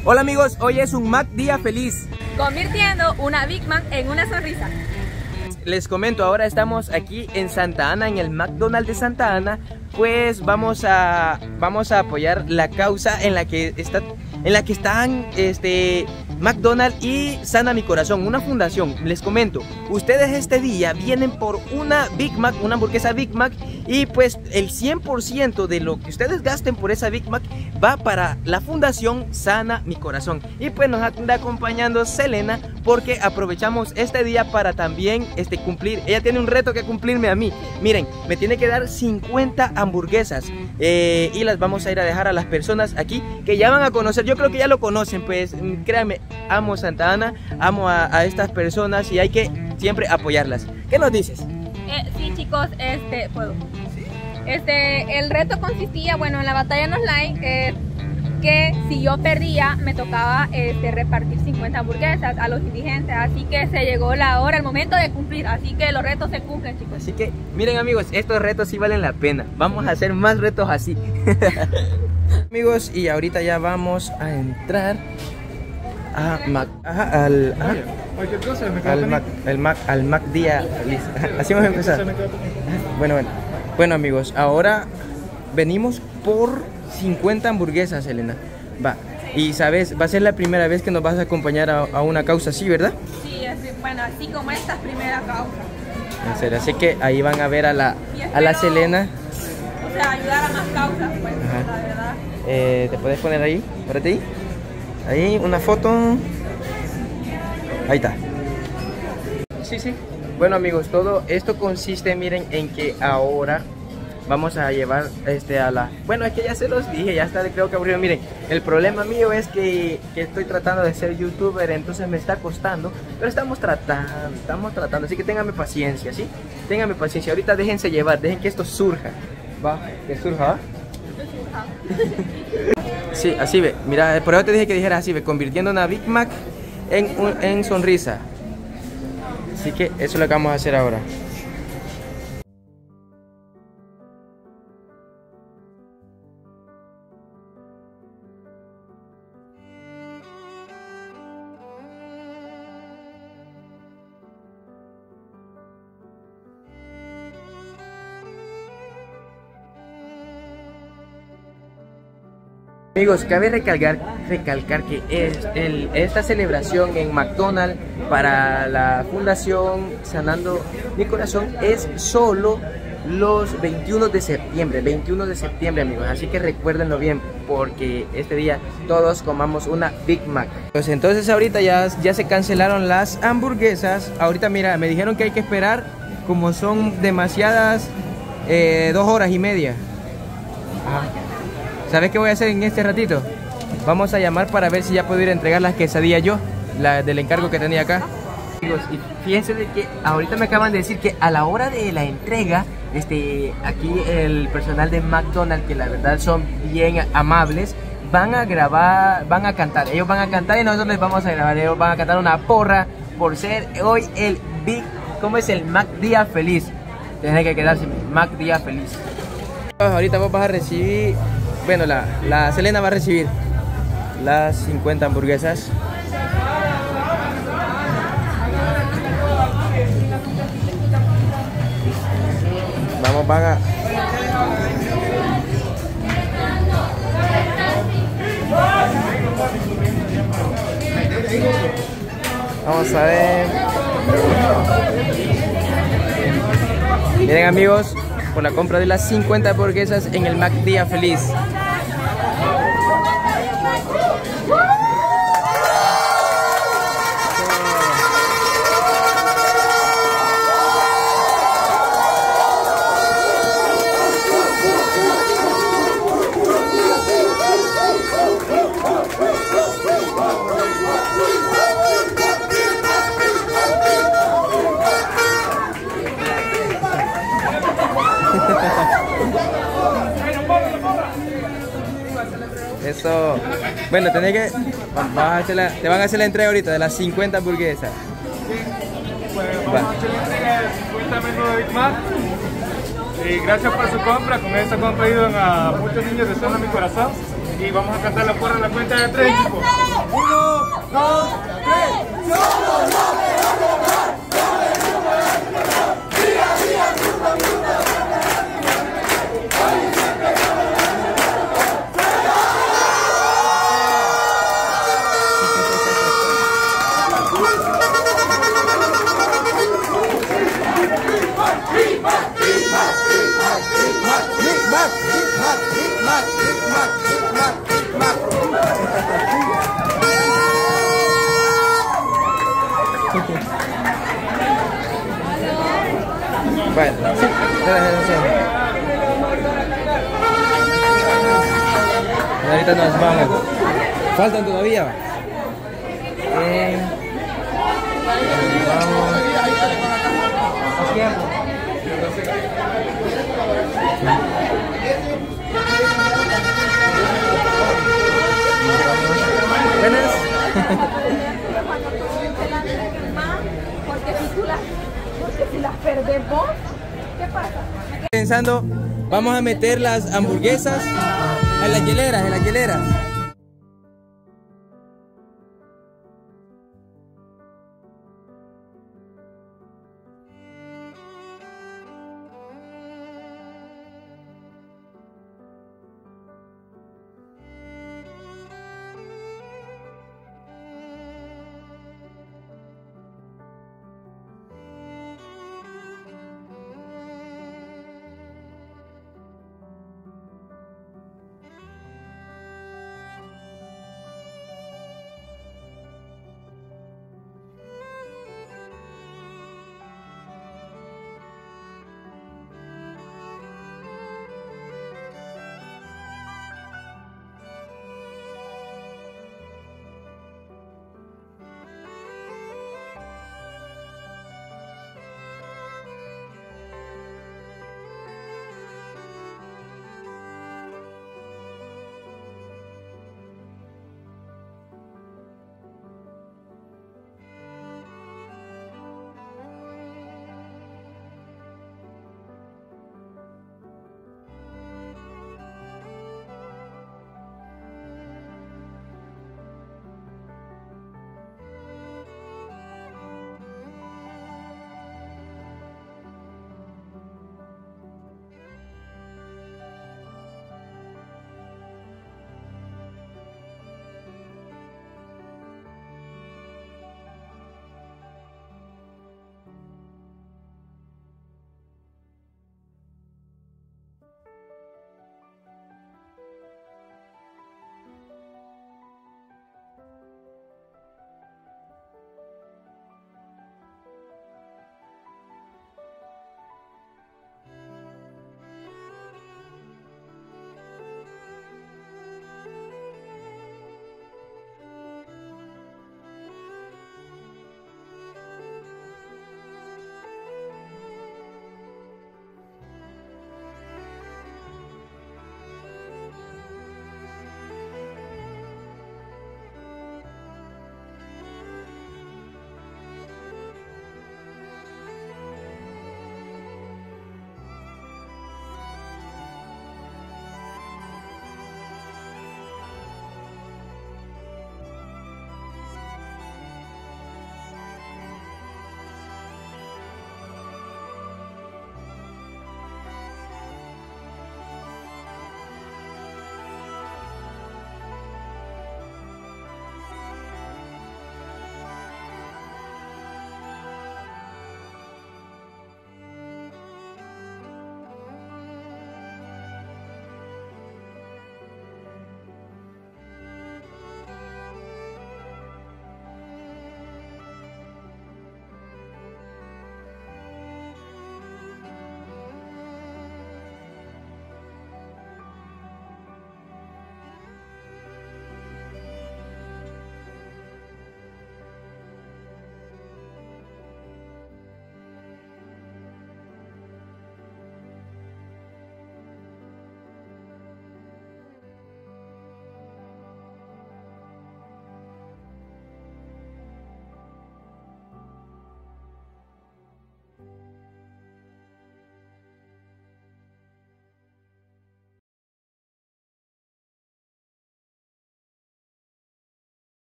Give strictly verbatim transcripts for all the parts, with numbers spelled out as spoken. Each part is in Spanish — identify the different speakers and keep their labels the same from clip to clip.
Speaker 1: Hola amigos, hoy es un Mac día feliz,
Speaker 2: convirtiendo una Big Mac en una sonrisa.
Speaker 1: Les comento, ahora estamos aquí en Santa Ana, en el McDonald's de Santa Ana. Pues vamos a, vamos a apoyar la causa en la que, está, en la que están este, McDonald's y Sana Mi Corazón, una fundación. Les comento, ustedes este día vienen por una Big Mac, una hamburguesa Big Mac, y pues el cien por ciento de lo que ustedes gasten por esa Big Mac va para la fundación Sana Mi Corazón. Y pues nos anda acompañando Selena, porque aprovechamos este día para también este, cumplir. Ella tiene un reto que cumplirme a mí. Miren, me tiene que dar cincuenta hamburguesas eh, y las vamos a ir a dejar a las personas aquí que ya van a conocer. Yo creo que ya lo conocen, pues créanme, amo Santa Ana, amo a, a estas personas y hay que siempre apoyarlas. ¿Qué nos dices?
Speaker 2: Eh, sí, chicos, este, puedo. ¿Sí? Este, el reto consistía, bueno, en la batalla en online, eh, que si yo perdía me tocaba este, repartir cincuenta hamburguesas a los indigentes, así que se llegó la hora, el momento de cumplir, así que los retos se cumplen, chicos.
Speaker 1: Así que miren amigos, estos retos sí valen la pena, vamos a hacer más retos así. Amigos, y ahorita ya vamos a entrar a Mac, ajá, al, ajá, al Mac, el Mac, al Mac día feliz. Así vamos a empezar. Bueno, bueno, bueno amigos, ahora venimos por cincuenta hamburguesas, Selena. Va. Y sabes, va a ser la primera vez que nos vas a acompañar a, a una causa así, ¿verdad?
Speaker 2: Sí, así, bueno, así como esta primera causa.
Speaker 1: En serio, así que ahí van a ver a la, espero, a la Selena.
Speaker 2: O sea, ayudar a más causas, pues, ajá, la verdad.
Speaker 1: Eh, ¿Te puedes poner ahí? ¿Para ti? Ahí, una foto. Ahí está. Sí, sí. Bueno amigos, todo esto consiste, miren, en que ahora vamos a llevar este a la... Bueno, es que ya se los dije, ya está, creo que aburrido. Miren, el problema mío es que, que estoy tratando de ser youtuber, entonces me está costando, pero estamos tratando, estamos tratando, así que ténganme paciencia, ¿sí? Ténganme paciencia, ahorita déjense llevar, dejen que esto surja, ¿va? Que surja, ¿va? Sí, así ve, mira, por eso te dije que dijeras así, ve, convirtiendo una Big Mac en, un, en sonrisa. Así que eso es lo que vamos a hacer ahora. Amigos, cabe recalcar, recalcar que es el, esta celebración en McDonald's para la Fundación Sanando Mi Corazón es solo los veintiuno de septiembre, veintiuno de septiembre amigos, así que recuérdenlo bien porque este día todos comamos una Big Mac. Pues entonces ahorita ya, ya se cancelaron las hamburguesas, ahorita mira, me dijeron que hay que esperar como son demasiadas, eh, dos horas y media. Ajá. ¿Sabes qué voy a hacer en este ratito? Vamos a llamar para ver si ya puedo ir a entregar las quesadillas yo, la del encargo que tenía acá. Amigos, y fíjense de que ahorita me acaban de decir que a la hora de la entrega, este, aquí el personal de McDonald's, que la verdad son bien amables, van a grabar, van a cantar. Ellos van a cantar y nosotros les vamos a grabar. Ellos van a cantar una porra por ser hoy el Big, ¿cómo es? El Mac día feliz. Tiene que quedarse Mac día feliz. Ahorita vos vas a recibir... Bueno, la, la Selena va a recibir las cincuenta hamburguesas. Vamos, van a... Vamos a ver. Miren amigos, por la compra de las cincuenta hamburguesas en el Mac día feliz. Eso. Bueno, tenés que... Vas a hacer la, te van a hacer la entrega ahorita de las cincuenta hamburguesas.
Speaker 3: Pues vamos a hacer la entrega de cincuenta menús de Big Mac. Y gracias por su compra. Con esta compra ayudan a muchos niños de Sana Mi Corazón. Y vamos a cantar la porra en la cuenta de tres, chicos.
Speaker 1: dos, tres. Somos los mejores de Omar. No venimos a explotar. Día a día, minuto a minuto. Hoy y siempre como la bueno, sí, ahorita nos vamos. Faltan todavía. Eh, vamos. A tiempo. Buenas.
Speaker 2: Porque si tú las, porque si las perdemos, ¿qué pasa?
Speaker 1: Pensando, vamos a meter las hamburguesas en las hieleras, en las hieleras.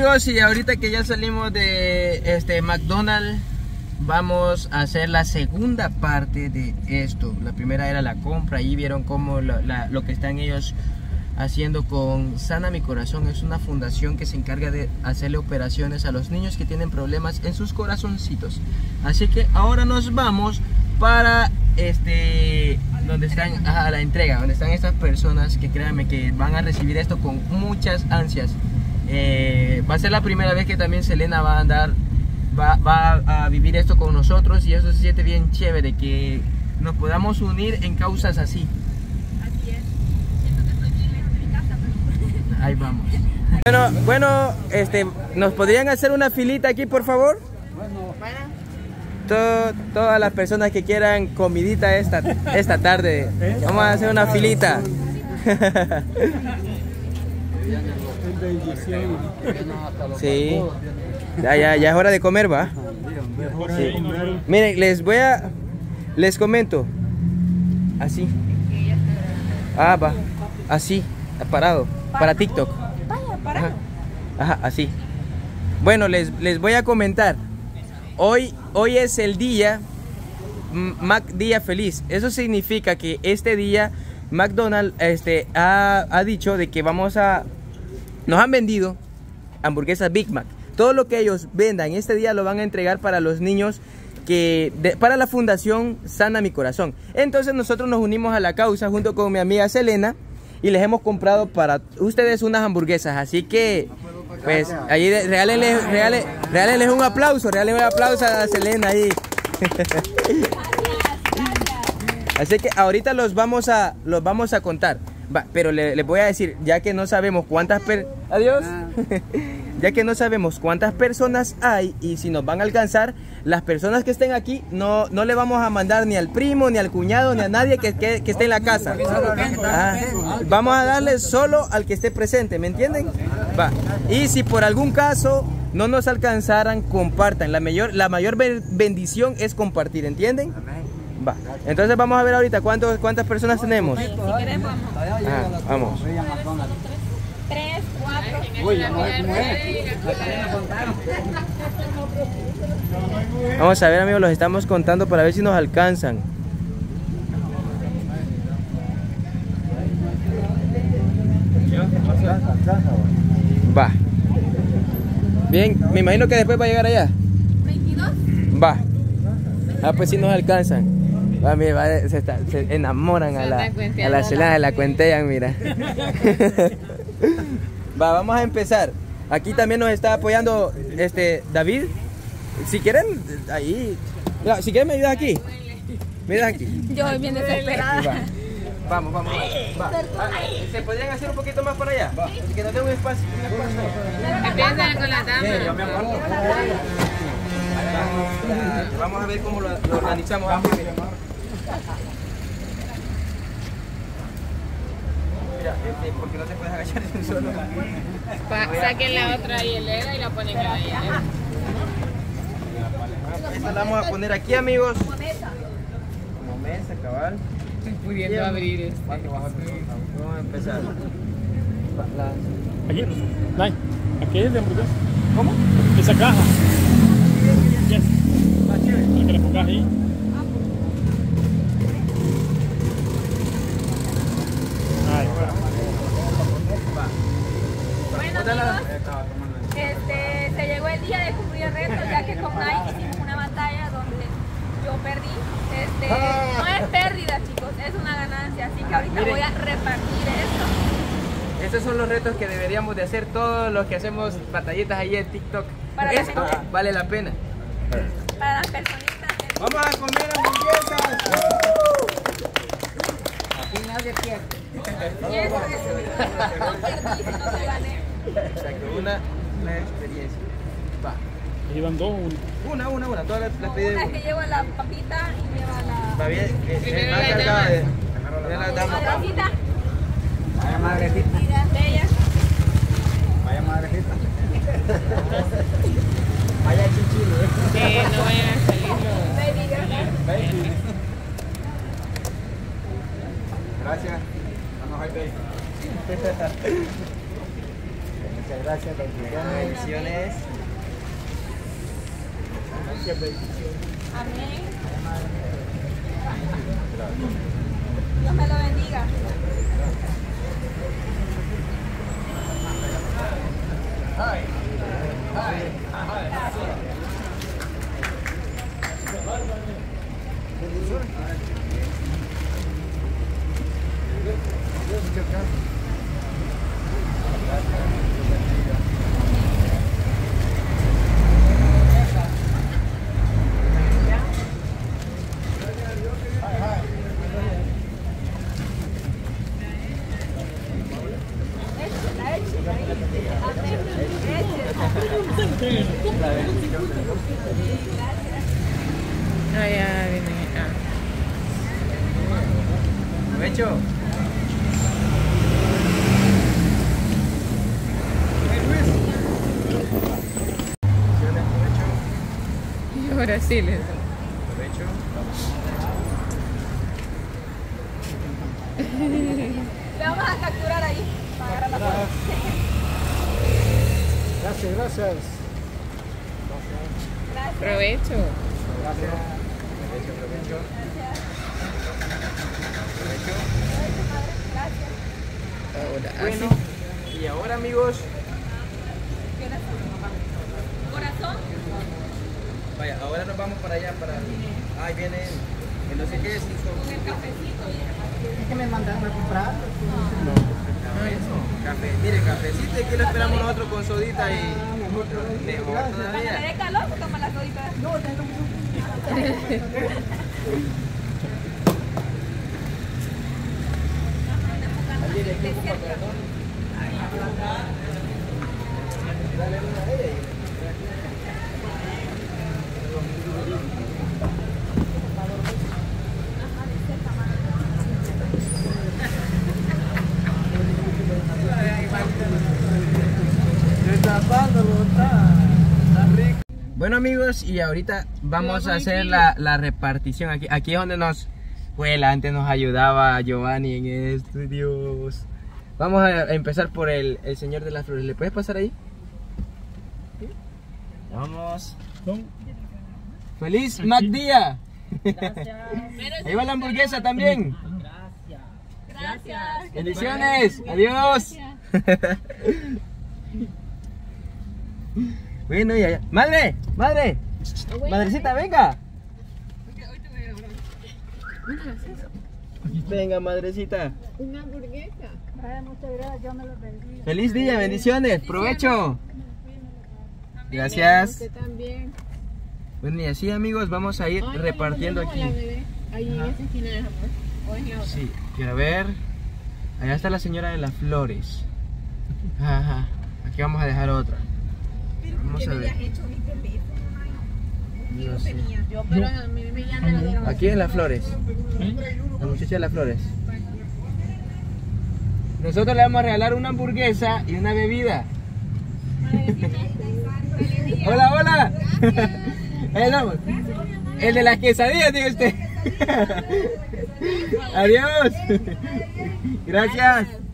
Speaker 1: amigos, y ahorita que ya salimos de este McDonald's, vamos a hacer la segunda parte de esto. La primera era la compra, ahí vieron cómo la, la, lo que están ellos haciendo con Sana Mi Corazón. Es una fundación que se encarga de hacerle operaciones a los niños que tienen problemas en sus corazoncitos. Así que ahora nos vamos para este donde están a la entrega, donde están estas personas que créanme que van a recibir esto con muchas ansias. Eh, va a ser la primera vez que también Selena va a andar, va, va a vivir esto con nosotros, y eso se siente bien chévere, que nos podamos unir en causas así.
Speaker 2: Así es. Siento que estoy bien lejos de mi casa, pero...
Speaker 1: Ahí vamos. Bueno, bueno, este, ¿nos podrían hacer una filita aquí, por favor?
Speaker 4: Bueno,
Speaker 1: Todo, todas las personas que quieran comidita esta, esta tarde, vamos a hacer una filita. Sí. Ya, ya, ya es hora de comer, ¿va? Sí. Miren, les voy a... Les comento. Así. Ah, va. Así. Parado. Para TikTok. Ajá. Ajá, así. Bueno, les, les voy a comentar. Hoy, hoy es el día Mac Día Feliz. Eso significa que este día McDonald's este, ha, ha dicho de que vamos a... Nos han vendido hamburguesas Big Mac. Todo lo que ellos vendan este día lo van a entregar para los niños, que de, para la fundación Sana Mi Corazón. Entonces nosotros nos unimos a la causa junto con mi amiga Selena y les hemos comprado para ustedes unas hamburguesas. Así que pues ahí regálenles, regálenles, regálenles un aplauso, regálenles un aplauso a Selena ahí. Así que ahorita los vamos a los vamos a contar. Va, pero les le voy a decir, ya que no sabemos cuántas per... Adiós. Ya que no sabemos cuántas personas hay y si nos van a alcanzar, las personas que estén aquí no, no le vamos a mandar ni al primo, ni al cuñado, ni a nadie que, que, que esté en la casa. Ah, vamos a darle solo al que esté presente, ¿me entienden? Va. Y si por algún caso no nos alcanzaran, compartan. La mayor, la mayor bendición es compartir, ¿entienden? Va. Entonces vamos a ver ahorita cuántos, cuántas personas tenemos.
Speaker 2: Si querés, vamos.
Speaker 1: Ah, vamos.
Speaker 2: Tres, cuatro.
Speaker 1: Vamos a ver, amigos, los estamos contando para ver si nos alcanzan. Va. Bien, me imagino que después va a llegar allá.
Speaker 2: veintidós.
Speaker 1: Va. Ah, pues si nos alcanzan. Va, mira, va, se, está, se enamoran a la, a la Selena, la cuentean, mira. Va, vamos a empezar. Aquí también nos está apoyando este David. Si quieren, ahí. Mira, si quieren me ayudas aquí. Me ayudas aquí.
Speaker 2: Yo voy bien desesperada.
Speaker 1: Va. Vamos, vamos, va. Ah, ¿se podrían hacer un poquito más por allá? Va. Que nos dé un espacio.
Speaker 2: Empiezan con la dama.
Speaker 1: Vamos a ver cómo lo, lo organizamos. Mira, este, porque no te puedes agachar en un solo.
Speaker 5: Pa, saquen la otra y el ego y la ponen ahí.
Speaker 1: Esta la vamos a poner aquí, amigos. Como mesa, cabal.
Speaker 5: Estoy pudiendo abrir este.
Speaker 1: Vamos a empezar.
Speaker 3: Aquí, Nay, aquí es de hamburguesa.
Speaker 1: ¿Cómo?
Speaker 3: Esa caja. Yes. Para que la pongas ahí. Ahí, bueno.
Speaker 2: Bueno, amigos, este, se llegó el día de cumplir el reto, ya que con Nike hicimos una batalla donde yo perdí. Este, no es pérdida, chicos, es una ganancia, así que ahorita
Speaker 1: Miren.
Speaker 2: voy a repartir esto.
Speaker 1: Estos son los retos que deberíamos de hacer todos los que hacemos batallitas ahí en TikTok.
Speaker 2: Para la
Speaker 1: Esto
Speaker 2: gente.
Speaker 1: vale la pena.
Speaker 2: Para las personitas. que-
Speaker 1: Vamos a comer hamburguesas.
Speaker 2: Y eso es, no perdí, sino que gané.
Speaker 1: Exacto, una, una experiencia. Va.
Speaker 3: Ahí van dos.
Speaker 1: Una, una, una. Todas las, las pedí de
Speaker 2: Una
Speaker 1: una.
Speaker 2: que lleva la papita y lleva la...
Speaker 1: Va bien. eh, eh,
Speaker 5: Primero
Speaker 1: más
Speaker 5: la
Speaker 1: cargada
Speaker 5: dama.
Speaker 1: de- primero la dama.
Speaker 2: Madrecita.
Speaker 4: vaya madrecita,
Speaker 2: Bella.
Speaker 4: vaya madrecita.
Speaker 1: Vaya chichilo.
Speaker 5: Que no vayan a salir los...
Speaker 2: Baby girl.
Speaker 4: Gracias. Vamos a ver. Muchas gracias, bendiciones.
Speaker 1: Bendiciones.
Speaker 4: Muchas bendiciones.
Speaker 2: Amén. Dios me lo bendiga.
Speaker 5: Ah, ya viene. Ah.
Speaker 1: Provecho.
Speaker 5: Y ahora sí les doy.
Speaker 1: Provecho.
Speaker 2: Le vamos a capturar ahí para agarrar la foto.
Speaker 4: Gracias, gracias.
Speaker 5: Provecho.
Speaker 4: Gracias.
Speaker 1: Provecho, provecho.
Speaker 5: Ahora,
Speaker 1: Bueno,
Speaker 5: así.
Speaker 1: y ahora amigos,
Speaker 2: Corazón.
Speaker 1: vaya, ahora nos vamos para allá, para... Ahí viene el no sé qué es,
Speaker 2: Con el cafecito.
Speaker 4: ¿Qué me mandaron a comprar?
Speaker 1: café, mire, cafecito y aquí lo esperamos nosotros con sodita y mejor
Speaker 2: Cuando le
Speaker 1: todavía.
Speaker 2: dé calor, se toma la sodita. No,
Speaker 1: Bueno amigos, y ahorita vamos a hacer la, la repartición aquí. Aquí es donde nos, pues antes nos ayudaba Giovanni en esto, Dios. Vamos a empezar por el, el señor de las flores. ¿Le puedes pasar ahí? Vamos. ¡Feliz MacDía! Ahí va la hamburguesa también.
Speaker 2: Gracias.
Speaker 1: Bendiciones. Adiós. Bueno, ya, ya. Madre, madre. Madrecita, venga. Venga, madrecita.
Speaker 5: Una hamburguesa.
Speaker 6: Muchas gracias, yo me lo bendiga.
Speaker 1: Feliz día, bendiciones. Provecho. Gracias.
Speaker 5: Usted también.
Speaker 1: Bueno, y así amigos, vamos a ir
Speaker 5: Ay,
Speaker 1: repartiendo
Speaker 5: no,
Speaker 1: aquí.
Speaker 5: la bebé. Ahí en esa esquina de amor. O es la otra.
Speaker 1: Sí, quiero ver. Allá está la señora de las flores. Ajá. Aquí vamos a dejar otra. Vamos a ver. No sé.
Speaker 5: Yo, pero a mí me ya me lo dieron.
Speaker 1: Aquí en las flores. La muchacha de las flores. Nosotros le vamos a regalar una hamburguesa y una bebida. Hola, hola. Ahí estamos. El de las quesadillas, diga usted. Adiós. Gracias.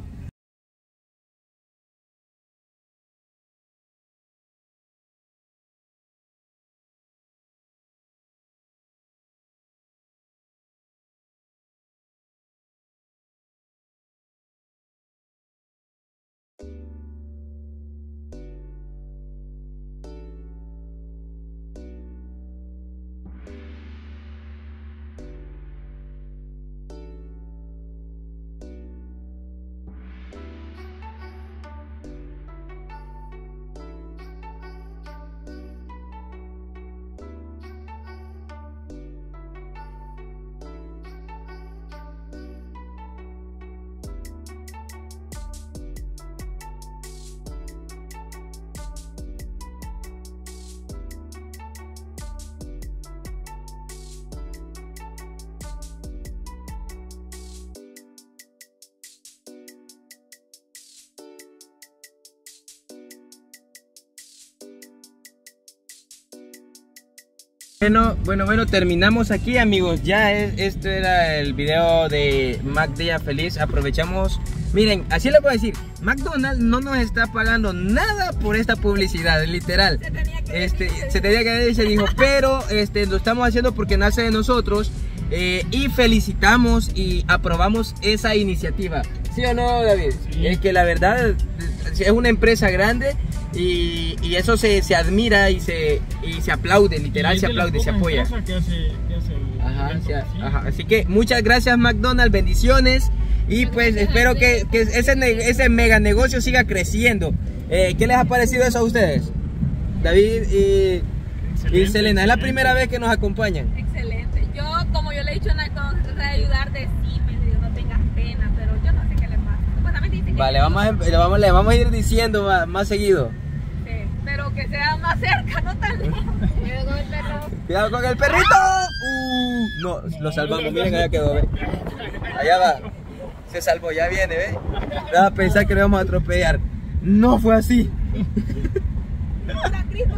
Speaker 1: Bueno, bueno, bueno, terminamos aquí, amigos. Ya es, esto era el video de Mac Día Feliz. Aprovechamos. Miren, así les voy a decir, McDonald's no nos está pagando nada por esta publicidad, literal.
Speaker 2: Se tenía que
Speaker 1: Este,
Speaker 2: decir,
Speaker 1: se tenía que decir, se dijo, pero este, lo estamos haciendo porque nace de nosotros. Eh, y felicitamos y aprobamos esa iniciativa. ¿Sí o no, David?
Speaker 3: Sí.
Speaker 1: Es que la verdad es una empresa grande y, y eso se, se admira y se, y se aplaude, literal, se aplaude, se apoya.
Speaker 3: Que hace, que hace el
Speaker 1: Ajá,
Speaker 3: evento,
Speaker 1: sí,
Speaker 3: sí.
Speaker 1: ajá. Así que muchas gracias, McDonald's, bendiciones. Y pues espero que, que ese, ne- ese mega negocio siga creciendo. Eh, ¿Qué les ha parecido eso a ustedes? David y, y
Speaker 3: Excelente,
Speaker 1: Selena, es la
Speaker 3: excelente.
Speaker 1: primera vez que nos acompañan.
Speaker 2: Excelente. Yo, como yo le he dicho cuando se trata de ayudar, decime, le digo, no tengas pena, pero yo no sé qué le pasa. Supuestamente dice que
Speaker 1: Vale,
Speaker 2: sí,
Speaker 1: vamos a, le, vamos, le vamos a ir diciendo más, más seguido.
Speaker 2: sí, pero que sea más cerca, no tan lejos.
Speaker 5: Cuidado con el perro.
Speaker 1: Cuidado con el perrito. Uh, no, lo salvamos, miren, allá quedó, ¿ve? Allá va. Se salvó, ya viene, ¿ve? Me va a pensar que le vamos a atropellar. No fue así.
Speaker 2: Hola, Cristo,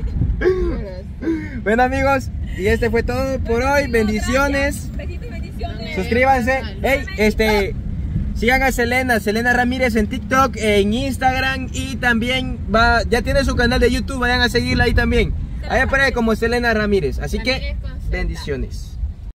Speaker 2: que
Speaker 1: Bueno, amigos, y este fue todo por hoy. Bendiciones.
Speaker 2: Besitos y bendiciones.
Speaker 1: Suscríbanse. Hey, este, sigan a Selena, Selena Ramírez en TikTok, en Instagram y también va, ya tiene su canal de YouTube, vayan a seguirla ahí también. Ahí aparece como Selena Ramírez. Así que
Speaker 5: Ramírez con Z.
Speaker 1: bendiciones.